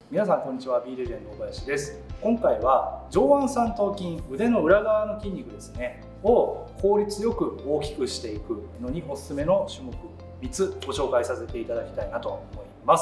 皆さんこんにちは、B レジェンド小林です。今回は上腕三頭筋、腕の裏側の筋肉ですねを効率よく大きくしていくのにおすすめの種目3つご紹介させていただきたいなと思います。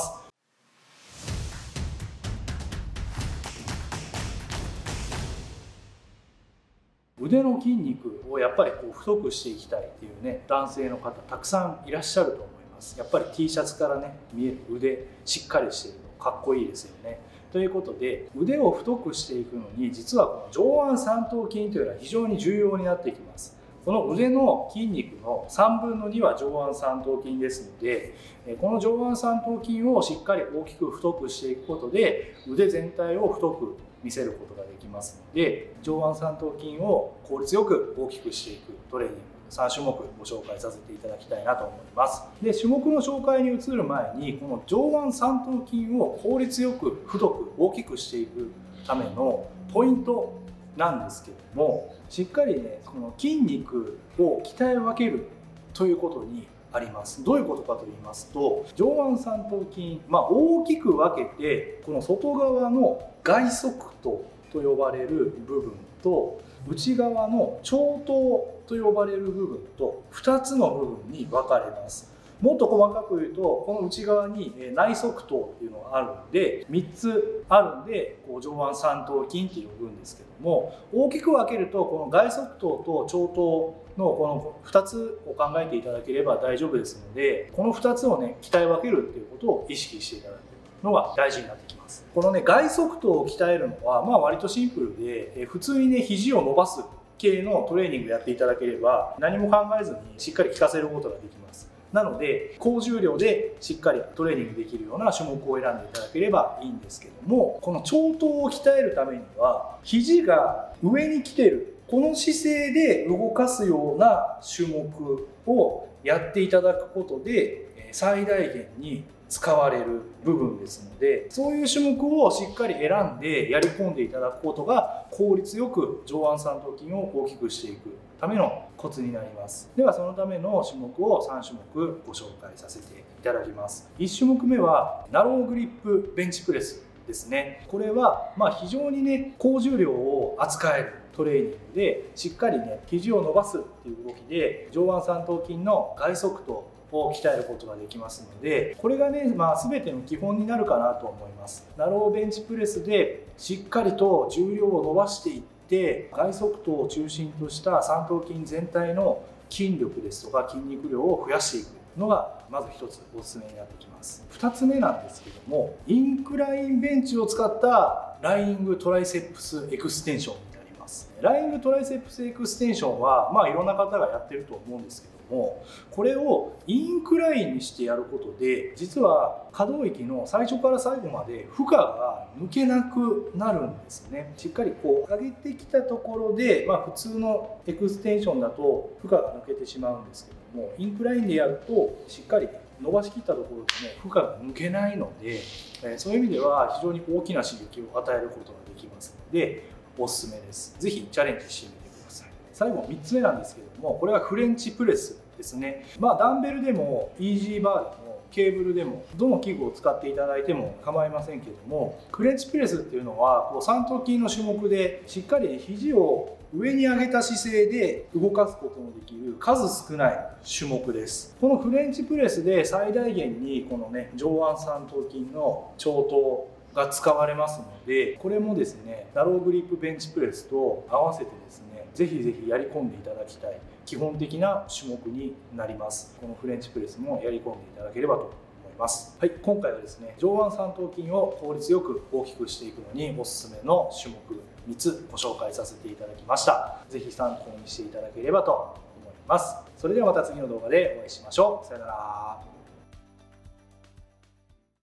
腕の筋肉をやっぱり太くしていきたいっていうね、男性の方たくさんいらっしゃると思います。やっぱり T シャツからね見える腕しっかりしているのかっこいいですよね。ということで、腕を太くしていくのに実はこの上腕三頭筋というのは非常に重要になってきます。この腕の筋肉の3分の2は上腕三頭筋ですので、この上腕三頭筋をしっかり大きく太くしていくことで腕全体を太く見せることができますので、上腕三頭筋を効率よく大きくしていくトレーニング3種目ご紹介させていただきたいなと思います。で、種目の紹介に移る前にこの上腕三頭筋を効率よく太く大きくしていくためのポイントなんですけども、しっかりねこの筋肉を鍛え分けるということにあります。どういうことかと言いますと、上腕三頭筋、大きく分けてこの外側の外側頭と呼ばれる部分と内側の長頭と呼ばれる部分と2つの部分に分かれます。もっと細かく言うと、この内側に内側頭っていうのがあるんで3つあるんで上腕三頭筋って呼ぶんですけども、大きく分けるとこの外側頭と長頭のこの2つを考えていただければ大丈夫ですので、この2つをね鍛え分けるっていうことを意識していただくのが大事になってきます。このね外側頭を鍛えるのは割とシンプルで、普通にね肘を伸ばす系のトレーニングやっていただければ何も考えずにしっかり効かせることができます。なので高重量でしっかりトレーニングできるような種目を選んでいただければいいんですけども、この長頭を鍛えるためには肘が上に来てるこの姿勢で動かすような種目をやっていただくことで最大限に使われる部分ですので、そういう種目をしっかり選んでやり込んでいただくことが効率よく上腕三頭筋を大きくしていくためのコツになります。ではそのための種目を3種目ご紹介させていただきます。1種目目はナローグリップベンチプレスですね。これは非常にね高重量を扱えるトレーニングで、しっかりね肘を伸ばすっていう動きで上腕三頭筋の外側頭を鍛えることができますので、これがね全ての基本になるかなと思います。ナローベンチプレスでしっかりと重量を伸ばしていって外側頭を中心とした三頭筋全体の筋力ですとか筋肉量を増やしていくのがまず一つおすすめになってきます。2つ目なんですけども、インクラインベンチを使ったライングトライセップスエクステンションになります。ライングトライセップスエクステンションはいろんな方がやってると思うんですけども、これをインクラインにしてやることで実は可動域の最初から最後まで負荷が抜けなくなるんですね。しっかり上げてきたところで、普通のエクステンションだと負荷が抜けてしまうんですけども、インクラインでやるとしっかり伸ばしきったところでも負荷が抜けないので、そういう意味では非常に大きな刺激を与えることができますのでおすすめです。ぜひチャレンジしてみてください。最後3つ目なんですけれども、これはフレンチプレスですね。ダンベルでもイージーバーでもケーブルでもどの器具を使っていただいても構いませんけども、フレンチプレスっていうのは三頭筋の種目でしっかり肘を上に上げた姿勢で動かすことのできる数少ない種目です。このフレンチプレスで最大限にこのね上腕三頭筋の長頭が使われますので、これもですねナローグリップベンチプレスと合わせてですねぜひぜひやり込んでいただきたい基本的な種目になります。このフレンチプレスもやり込んでいただければと思います。はい、今回はですね上腕三頭筋を効率よく大きくしていくのにおすすめの種目3つご紹介させていただきました。ぜひ参考にしていただければと思います。それではまた次の動画でお会いしましょう。さよなら。